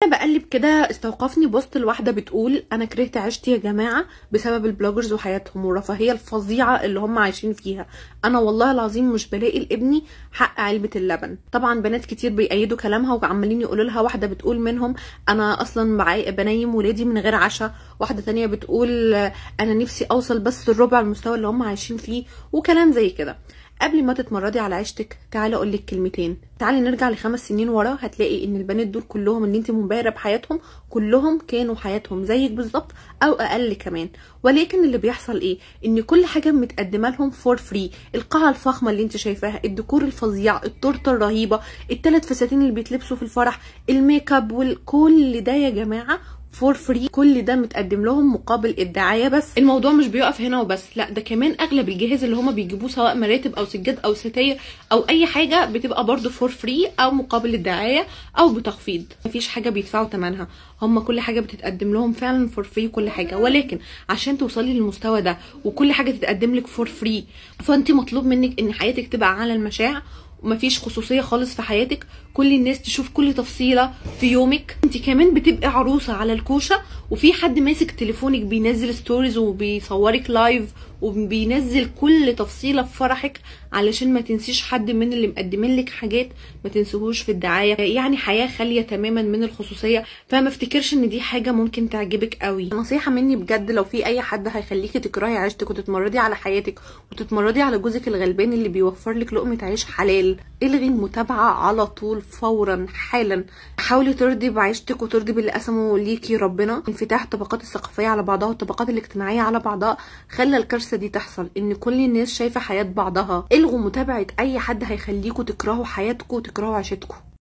انا بقلب كده استوقفني بوست لواحده بتقول انا كرهت عيشتي يا جماعه بسبب البلوجرز وحياتهم والرفاهيه الفظيعه اللي هم عايشين فيها. انا والله العظيم مش بلاقي لابني حق علبه اللبن. طبعا بنات كتير بيأيدوا كلامها وعمالين يقولوا لها. واحده بتقول منهم انا اصلا بنيم ولادي من غير عشاء، واحده تانية بتقول انا نفسي اوصل بس لربع المستوى اللي هم عايشين فيه، وكلام زي كده. قبل ما تتمردي على عيشتك تعالي اقول لك كلمتين. تعالي نرجع ل5 سنين ورا، هتلاقي ان البنات دول كلهم اللي انت منبهره بحياتهم كلهم كانوا حياتهم زيك بالظبط او اقل كمان. ولكن اللي بيحصل ايه؟ ان كل حاجه متقدمه لهم فور فري. القاعه الفخمه اللي انت شايفاها، الديكور الفظيع، التورته الرهيبه، ال3 فساتين اللي بيتلبسوا في الفرح، الميك اب، وكل ده يا جماعه فور فري. كل ده متقدم لهم مقابل الدعايه. بس الموضوع مش بيقف هنا وبس، لا ده كمان اغلب الجهاز اللي هما بيجيبوه سواء مراتب او سجاد او ستاير او اي حاجه بتبقى برضو فور فري او مقابل الدعايه او بتخفيض. مفيش حاجه بيدفعوا ثمنها، هما كل حاجه بتتقدم لهم فعلا فور فري كل حاجه. ولكن عشان توصلي للمستوى ده وكل حاجه تتقدم لك فور فري، فانت مطلوب منك ان حياتك تبقى على المشاع ومفيش خصوصيه خالص في حياتك. كل الناس تشوف كل تفصيله في يومك. انت كمان بتبقي عروسه على الكوشه وفي حد ماسك تليفونك بينزل ستوريز وبيصورك لايف وبينزل كل تفصيله في فرحك علشان ما تنسيش حد من اللي مقدمين لك حاجات ما تنسوهوش في الدعايه. يعني حياه خاليه تماما من الخصوصيه. فما افتكرش ان دي حاجه ممكن تعجبك قوي. نصيحه مني بجد، لو في اي حد هيخليكي تكرهي عيشتك وتتمردي على حياتك وتتمردي على جوزك الغلبان اللي بيوفر لك لقمه عيش حلال، الغي المتابعه على طول فورا حالا. حاولي ترضي بعيشتك وترضي باللي قسمه ليكي ربنا. انفتاح الطبقات الثقافيه على بعضها والطبقات الاجتماعيه على بعضها خلى الكارثه دي تحصل، ان كل الناس شايفه حياه بعضها. الغوا متابعه اي حد هيخليكوا تكرهوا حياتكم وتكرهوا عيشتكم.